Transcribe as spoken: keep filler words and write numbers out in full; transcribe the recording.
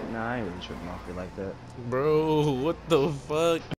Nah, I ain't really tripping off it like that. Bro, what the fuck?